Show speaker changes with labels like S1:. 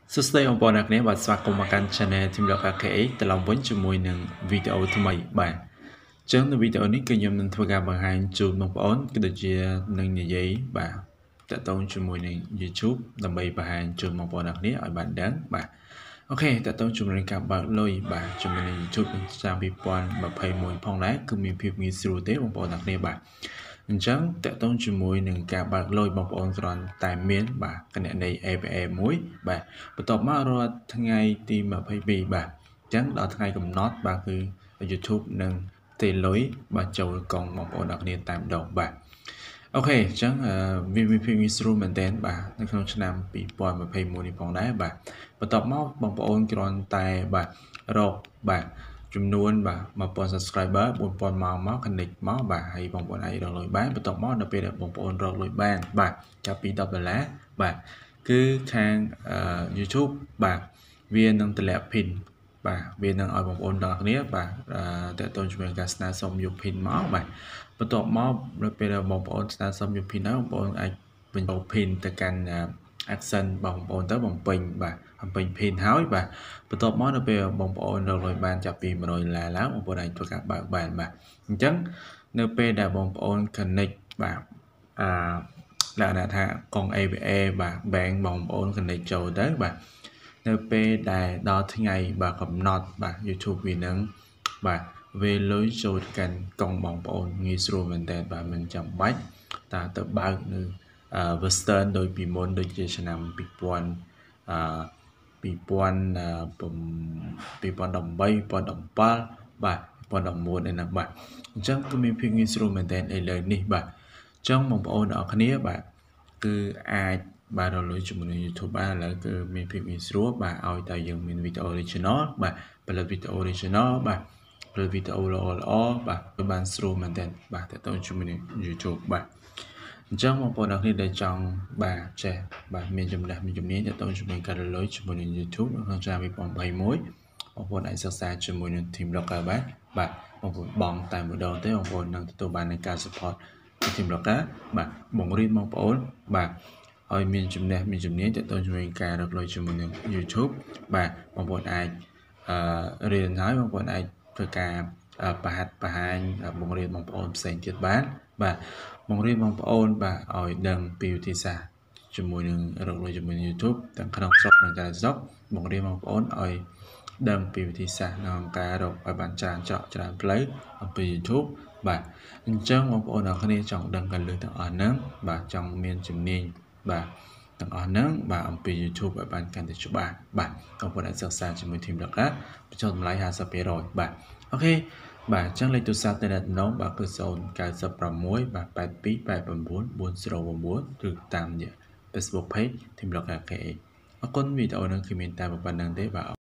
S1: សួស្តីបងប្អូនអ្នកគ្នាបាទស្វាគមន៍មកកាន់ Channel Team Lock AKA ត្រឡប់វិញជាមួយនឹងវីដេអូថ្មីបាទអញ្ចឹងនៅវីដេអូនេះគឺខ្ញុំនឹងធ្វើការបង្ហាញជូនបងប្អូនគឺដូចជានឹងនិយាយបាទតកតងជាមួយនឹង YouTube ដើម្បីបង្ហាញជូនបងប្អូនអ្នកគ្នាឲ្យបានដឹងបាទអូខេតកតងជាមួយនឹងការបើកលុយបាទជាមួយនឹង YouTube ឆ្នាំ2021ផងដែរគឺមានភាពងាយស្រួលទេបងប្អូនអ្នកគ្នាបាទអញ្ចឹងតកតងជាមួយនឹងការបើកលុយបងប្អូនគ្រាន់តែមានបាទគណនី APA មួយបាទបន្ទាប់មករាល់ថ្ងៃទី22បាទអញ្ចឹងដល់ថ្ងៃកំណត់បាទគឺ YouTube នឹងទេលុយបាទចូលកងបងប្អូនអ្នកគ្នាតែម្ដងបាទអូខេអញ្ចឹងវាមានភាពងាយស្រួលមែនទែនបាទនៅក្នុងឆ្នាំ2021នេះផងដែរបាទបន្ទាប់មកបងប្អូនគ្រាន់តែបាទរកបាទចំនួនបាទ1000 subscriber 4000ម៉ោងមក connect មកបាទហើយបងប្អូនអាចរកលុយបានបន្ទាប់មកដល់ពេលដែលបងប្អូនរកលុយបានបាទចាប់ពី$10បាទគឺខាងYouTube បាទវានឹងតម្លាក់ pin បាទវានឹងឲ្យបងប្អូនទាំងគ្នាបាទតើតើជាមួយការស្នើសុំយក pin មកបាទបន្ទាប់មកដល់ពេលដែលបងប្អូនស្នើសុំយក pin ហើយបងប្អូនអាចបញ្ចូល pin ទៅកាន់ action បងប្អូនទៅបំពេញបាទបំពេញ pin ហើយបាទបន្ទាប់មកដល់ពេលបងប្អូនរកលុយបានចាប់ពី$100ឡើងបងប្អូនអាចធ្វើការបើកបានបាទអញ្ចឹងនៅពេលដែលបងប្អូន connect បាទលក្ខណៈថាកង APA បាទ bank បងប្អូន connect ចូលទៅបាទនៅពេលដែលដល់ថ្ងៃបាទកំណត់បាទ YouTube វានឹងបាទវាលុយចូលទៅកាន់កងបងប្អូនងាយស្រួលមែនតើបាទមិនចាំបាច់ទៅបើកនៅWestern ដោយពីមុនដូចជាឆ្នាំ2018 2017បាទ2019ឯណាបាទអញ្ចឹងគឺមានភាពងាយស្រួលមែនតើឥឡូវនេះបាទអញ្ចឹងបងប្អូនទាំងអស់គ្នាបាទគឺអាចបាទរកលុយជាមួយនឹង YouTube បានឥឡូវគឺមានភាពងាយស្រួលបាទឲ្យតែយើងមានវីដេអូ original បាទផលិតវីដេអូ original បាទផលិតវីដេអូល្អបាទគឺបានស្រួលមែនតើបាទតើតើជាមួយនឹង YouTube បាទអញ្ចឹងបងប្អូនអ្នកដែលចង់បាទចេះបាទមានចំណេះមានជំនាញទៅជាមួយការរលុយជាមួយនឹង YouTube នៅក្នុងឆ្នាំ2021បងប្អូនអាចសិក្សាជាមួយនឹង Team Locker បាទបងប្អូនបងតែម្ដងទេបងប្អូននឹងទទួលបានការ support ពី Team Locker បាទបង្រៀនបងប្អូនបាទឲ្យមានចំណេះមានជំនាញទៅជាមួយការរកលុយជាមួយនឹង YouTube បាទបងប្អូនអាចរៀនហើយបងប្អូនអាចធ្វើការបង្ហាញបង្រៀនបងប្អូនផ្សេងទៀតបានបាទបង្រៀនបងប្អូនបាទឲ្យដឹងពីវិធីសាស្ត្រជាមួយនឹងរកលុយជាមួយនឹង YouTube ទាំងក្នុងស្រុកនិងក្រៅស្រុកបង្រៀនបងប្អូនឲ្យដឹងពីវិធីសាស្ត្រក្នុងការរកឲ្យបានច្រើនផ្លូវអំពី YouTube បាទអញ្ចឹងបងប្អូនទាំងគ្នាចង់ដឹងការលើទាំងអស់ហ្នឹងបាទចង់មានជំនាញបាទទាំងអស់ហ្នឹងបាទអំពី YouTube ឲ្យបានកាន់តែច្បាស់បាទបងប្អូនអាចសិក្សាជាមួយ Team Locker បញ្ចុះតម្លៃ 50% បាទអូខេបាទអញ្ចឹងលេខទូរស័ព្ទទៅណងបាទគឺ096បាទ8289 409ឬតាមរយៈ Facebook Page Team Locker KA អរគុណវីដេអូនេះគឺមានតែប៉ុណ្្នឹងទេបាទ